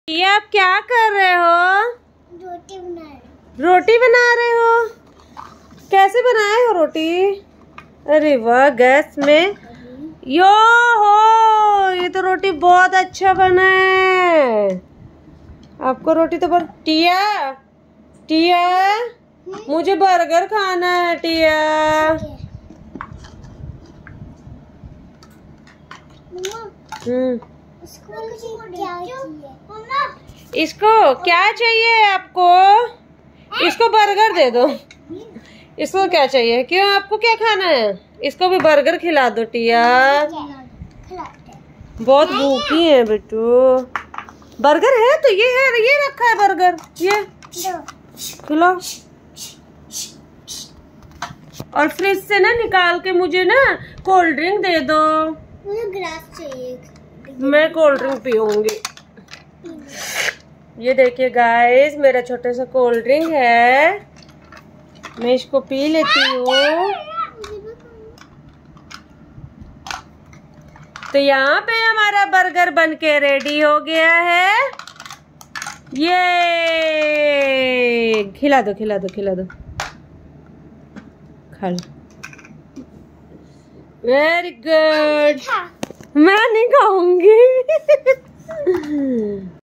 ये आप क्या कर रहे हो? रोटी बना रहे हो? कैसे बनाए हो रोटी? अरे वाह, गैस में। यो हो, ये तो रोटी बहुत अच्छा बना है। आपको रोटी तो बहुत। टिया, टिया, मुझे बर्गर खाना है टिया। इसको क्या चाहिए आपको? इसको बर्गर दे दो। इसको क्या चाहिए? क्यों, आपको क्या खाना है? इसको भी बर्गर खिला दो टिया। बहुत भूखी है बिट्टू। बर्गर है तो ये है, ये रखा है बर्गर, ये खिलाओ। और फ्रिज से ना निकाल के मुझे ना कोल्ड ड्रिंक दे दो। मुझे ग्लास चाहिए, मैं कोल्ड ड्रिंक पीऊंगी। ये देखिए गाइस, मेरा छोटा सा कोल्ड ड्रिंक है, मैं इसको पी लेती हूँ। तो यहाँ पे हमारा बर्गर बनके रेडी हो गया है। ये खिला दो, खिला दो, खिला दो, खा लो। Very good. मैं नहीं खाऊंगी।